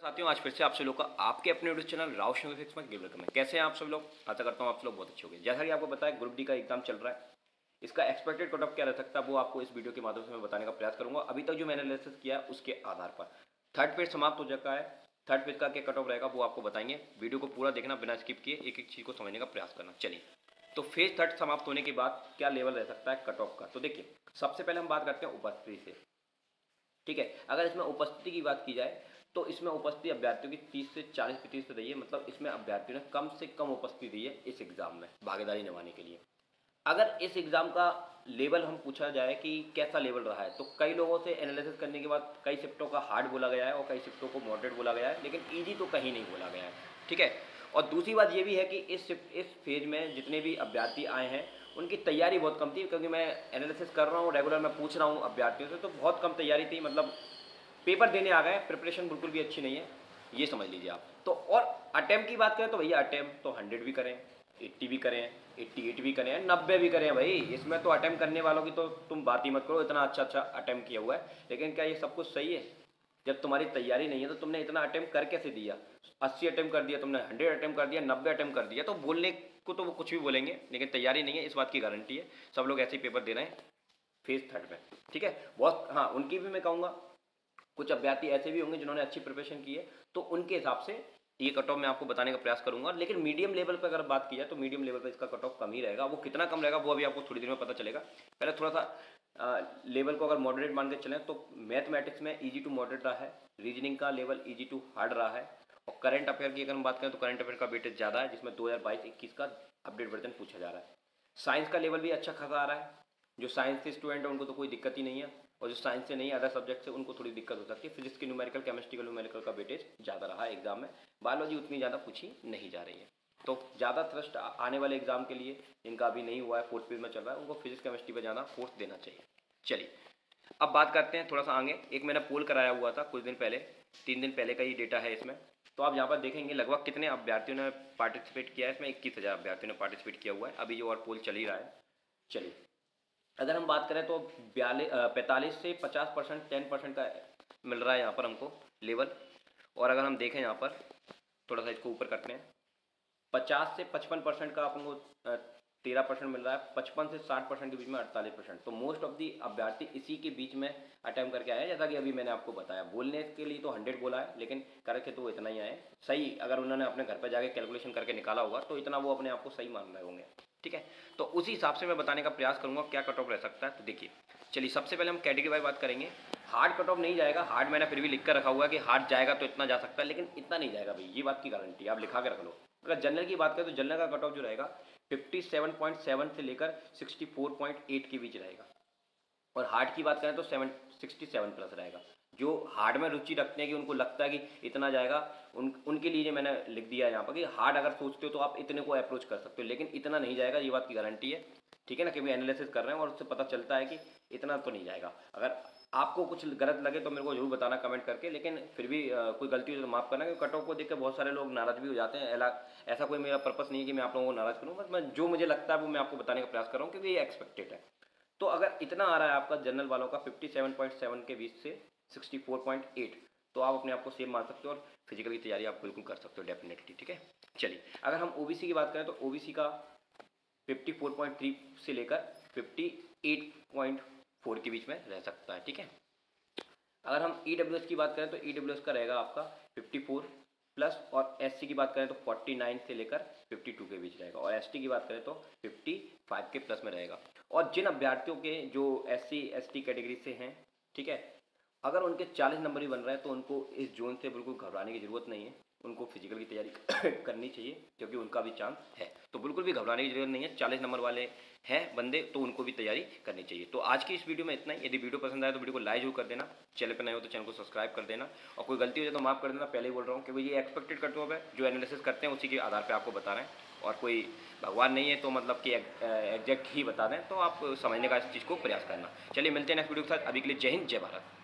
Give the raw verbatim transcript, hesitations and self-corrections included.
साथियों, आज फिर से आप सब लोग का आपके अपने YouTube channel Rao Shankar fix में वेलकम है। कैसे हैं आप सब लोग? आशा करता हूँ आप सब लोग बहुत अच्छे होंगे। जैसा कि आपको पता है, ग्रुप डी का एग्जाम चल रहा है। इसका एक्सपेक्टेड कट ऑफ क्या रह सकता है वो आपको इस वीडियो के माध्यम से मैं बताने का प्रयास करूंगा। अभी तक जो मैंने एनालिसिस किया है उसके आधार पर थर्ड पेज समाप्त हो चुका है। थर्ड पेज का क्या कट ऑफ रहेगा वो आपको बताएंगे। वीडियो को पूरा देखना, बिना स्किप किए एक एक चीज़ को समझने का प्रयास करना। चलिए, तो फेज थर्ड समाप्त होने के बाद क्या लेवल रह सकता है कट ऑफ का। तो देखिए, सबसे पहले हम बात करते हैं उपस्थिति से। ठीक है, अगर इसमें उपस्थिति की बात की जाए तो इसमें उपस्थिति अभ्यर्थियों की तीस से चालीस प्रतिशत रही है। मतलब इसमें अभ्यर्थियों ने कम से कम उपस्थिति दी है इस एग्जाम में भागीदारी निभाने के लिए। अगर इस एग्जाम का लेवल हम पूछा जाए कि कैसा लेवल रहा है, तो कई लोगों से एनालिसिस करने के बाद कई शिफ्टों का हार्ड बोला गया है और कई शिफ्टों को मॉडरेट बोला गया है, लेकिन ईजी तो कहीं नहीं बोला गया है। ठीक है, और दूसरी बात ये भी है कि इस इस फेज में जितने भी अभ्यर्थी आए हैं उनकी तैयारी बहुत कम थी। क्योंकि मैं एनालिसिस कर रहा हूँ, रेगुलर मैं पूछ रहा हूँ अभ्यर्थियों से, तो बहुत कम तैयारी थी। मतलब पेपर देने आ गए, प्रिपरेशन बिल्कुल भी अच्छी नहीं है, ये समझ लीजिए आप। तो और अटेम्प्ट की बात करें तो भैया अटेम्प्ट तो हंड्रेड भी करें, एट्टी भी करें, एट्टी एट भी करें, नब्बे भी करें भाई। इसमें तो अटेम्प्ट करने वालों की तो तुम बात ही मत करो, इतना अच्छा अच्छा अटेम्प्ट किया हुआ है। लेकिन क्या ये सब कुछ सही है? जब तुम्हारी तैयारी नहीं है तो तुमने इतना अटेम्प्ट कर कैसे दिया? अस्सी अटेम्प्ट कर दिया तुमने, हंड्रेड अटेम्प्ट कर दिया, नब्बे अटेम्प्ट कर दिया, तो बोलने को तो वो कुछ भी बोलेंगे, लेकिन तैयारी नहीं है, इस बात की गारंटी है। सब लोग ऐसे ही पेपर दे रहे हैं फेज थर्ड में। ठीक है, बहुत हाँ, उनकी भी मैं कहूँगा कुछ अभ्यर्थी ऐसे भी होंगे जिन्होंने अच्छी प्रिपरेशन की है, तो उनके हिसाब से ये कट ऑफ मैं आपको बताने का प्रयास करूंगा। लेकिन मीडियम लेवल पर अगर बात की जाए तो मीडियम लेवल पर इसका कट ऑफ कम ही रहेगा। वो कितना कम रहेगा वो अभी आपको थोड़ी देर में पता चलेगा। पहले थोड़ा सा लेवल को अगर मॉडरेट मान के चलें तो मैथमेटिक्स में ईजी टू मॉडरेट रहा है, रीजनिंग का लेवल ईजी टू हार्ड रहा है, और करंट अफेयर की अगर हम बात करें तो करंट अफेयर का वेटेज ज़्यादा है, जिसमें दो हज़ार बाईस इक्कीस का अपडेट वर्जन पूछा जा रहा है। साइंस का लेवल भी अच्छा खासा आ रहा है। जो साइंस के स्टूडेंट हैं उनको तो कोई दिक्कत ही नहीं है, और जो साइंस से नहीं अदर सब्जेक्ट से उनको थोड़ी दिक्कत हो सकती है। फिजिक्स की न्यूमेरिकल, केमिस्ट्री का न्यूमेरिकल का वेटेज ज़्यादा रहा है एग्जाम में। बायोलॉजी उतनी ज़्यादा पूछी नहीं जा रही है। तो ज़्यादा थ्रस्ट आने वाले एग्जाम के लिए, जिनका अभी नहीं हुआ है, फोर्थ पेज में चल रहा है, उनको फिजिक्स केमिस्ट्री पर ज़्यादा फोर्स देना चाहिए। चलिए, अब बात करते हैं थोड़ा सा आगे। एक मैंने पोल कराया हुआ था कुछ दिन पहले, तीन दिन पहले का ही डेटा है इसमें। तो आप यहाँ पर देखेंगे लगभग कितने अभ्यर्थियों ने पार्टिसिपेट किया है। इसमें इक्कीस हज़ार अभ्यर्थियों ने पार्टिसिपेट किया हुआ है अभी जो और पोल चल ही रहा है। चलिए, अगर हम बात करें तो बयालीस पैंतालीस से पचास परसेंट टेन परसेंट का मिल रहा है यहाँ पर हमको लेवल। और अगर हम देखें यहाँ पर थोड़ा सा इसको ऊपर करते हैं, पचास से पचपन परसेंट का अपन को तेरह परसेंट मिल रहा है, पचपन से साठ परसेंट के बीच में अड़तालीस परसेंट। तो मोस्ट ऑफ दी अभ्यर्थी इसी के बीच में अटेम्प्ट करके आए हैं। जैसा कि अभी मैंने आपको बताया, बोलने के लिए तो हंड्रेड बोला है, लेकिन करके तो इतना ही आए। सही, अगर उन्होंने अपने घर पर जाके कैलकुलेशन करके निकाला होगा तो इतना वो अपने आप को सही मान रहे होंगे। ठीक है, तो उसी हिसाब से मैं बताने का प्रयास करूंगा क्या कट ऑफ रह सकता है। तो देखिए, चलिए सबसे पहले हम कैटेगरी वाइज बात करेंगे। हार्ड कट ऑफ नहीं जाएगा, हार्ड मैंने फिर भी लिख कर रखा हुआ है कि हार्ड जाएगा तो इतना जा सकता है, लेकिन इतना नहीं जाएगा भाई, ये बात की गारंटी आप लिखा के रख लो। अगर जनरल की बात करें तो जनरल का कट ऑफ जो रहेगा सत्तावन पॉइंट सात से लेकर चौंसठ पॉइंट आठ के बीच रहेगा। और हार्ड की बात करें तो सेवन सिक्सटी सेवन प्लस रहेगा। जो हार्ड में रुचि रखते हैं कि उनको लगता है कि इतना जाएगा, उन उनके लिए मैंने लिख दिया है यहाँ पर कि हार्ड अगर सोचते हो तो आप इतने को अप्रोच कर सकते हो, लेकिन इतना नहीं जाएगा, ये बात की गारंटी है। ठीक है ना, क्योंकि एनालिसिस कर रहे हैं और उससे पता चलता है कि इतना तो नहीं जाएगा। अगर आपको कुछ गलत लगे तो मेरे को जरूर बताना कमेंट करके, लेकिन फिर भी आ, कोई गलती हो तो माफ़ करना, क्योंकि कट ऑफ को देख कर बहुत सारे लोग नाराज़ भी हो जाते हैं। ऐसा कोई मेरा पर्पस नहीं है कि मैं आप लोगों को नाराज़ करूँ, बस मैं जो मुझे लगता है वो मैं आपको बताने का प्रयास कर रहा हूँ, क्योंकि ये एक्सपेक्टेड है। तो अगर इतना आ रहा है आपका जनरल वालों का सत्तावन पॉइंट सात के बीच से चौंसठ पॉइंट आठ, तो आप अपने आप को सेम मान सकते हो और फिजिकल की तैयारी आप बिल्कुल कर सकते हो डेफिनेटली। ठीक है, चलिए अगर हम ओबीसी की बात करें तो ओबीसी का चौवन पॉइंट तीन से लेकर अट्ठावन पॉइंट चार के बीच में रह सकता है। ठीक है, अगर हम ईडब्ल्यूएस की बात करें तो ईडब्ल्यूएस का रहेगा आपका चौवन प्लस, और एससी की बात करें तो उनचास से लेकर बावन के बीच रहेगा, और एसटी की बात करें तो पचपन के प्लस में रहेगा। और जिन अभ्यर्थियों के जो एससी एसटी कैटेगरी से हैं, ठीक है, अगर उनके चालीस नंबर ही बन रहा है तो उनको इस जोन से बिल्कुल घबराने की ज़रूरत नहीं है। उनको फिजिकल की तैयारी करनी चाहिए, क्योंकि उनका भी चांस है। तो बिल्कुल भी घबराने की जरूरत नहीं है। चालीस नंबर वाले हैं बंदे तो उनको भी तैयारी करनी चाहिए। तो आज की इस वीडियो में इतना ही। यदि वीडियो पसंद आए तो वीडियो को लाइक जरूर कर देना, चैनल पर नए हो तो चैनल को सब्सक्राइब कर देना, और कोई गलती हो जाए तो माफ़ कर देना, पहले ही बोल रहा हूँ, क्योंकि ये एक्सपेक्टेड कट ऑफ है। जो एनालिसिस करते हैं उसी के आधार पर आपको बता रहे हैं, और कोई भगवान नहीं है तो मतलब कि एग्जैक्ट ही बता दें, तो आप समझने का इस चीज़ को प्रयास करना। चलिए मिलते हैं नेक्स्ट वीडियो के साथ। अभी के लिए जय हिंद, जय भारत।